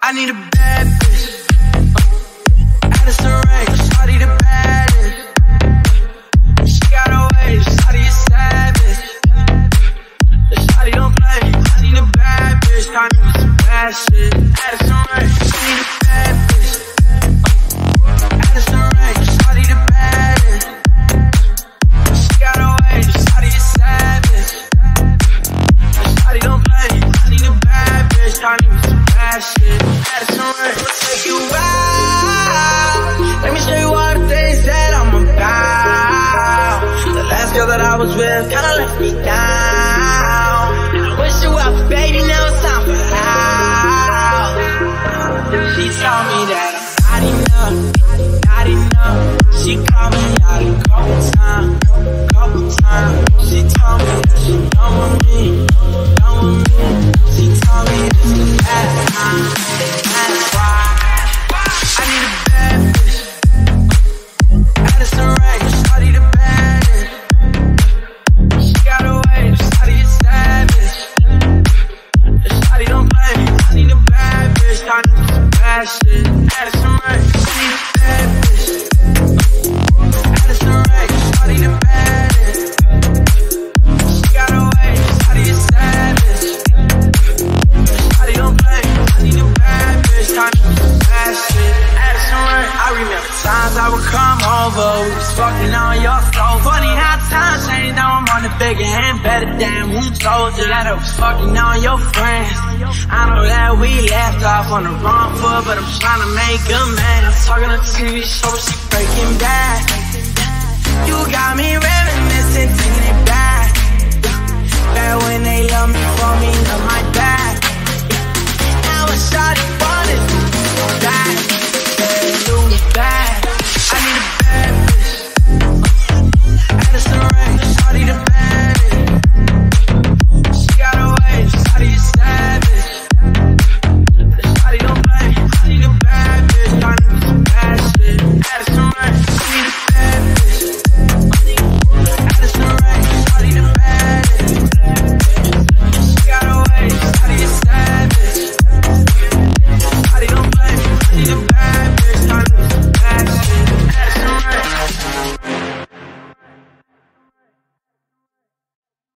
I need a bad bitch. Addison Rae, shawty the baddest. She got her ways, shawty is savage. The shawty don't play. I need a bad bitch. I need some bad shit. Addison Rae, I need a bad bitch. Addison Rae, shawty the baddest. She got her ways, shawty is savage. The shawty don't play. I need a bad bitch. I need some bad shit. Addison Rae, we'll take you out. Let me show you all the things that I'm about. The last girl that I was with kinda left me down. I wish you well, baby, now it's time for out. She told me that I'm not enough, not enough. She called me out a couple times. She told me that she done with me. She told me this is the last time. That's why I need a bad bitch. Addison Rae, shawty the baddest. She got her ways, shawty is savage. The shawty don't play. I need a bad bitch. I need some bad shit. Addison Rae, I need a bad bitch. Addison Rae, shawty the baddest. She got her ways, shawty is savage. The shawty don't play. I need a bad bitch. I need some bad shit. Addison Rae, I remember times I would come over. We was fucking on your floor. Funny how times change. Now I'm on the bigger and better. Damn, who told you that I was fucking on your friends? I know that we left off on the wrong foot, but I'm trying to make amends. Talking to TV show, she breaking bad. You got me reminiscing, taking it back. Back when they love me for me, love my back. Now it's shot.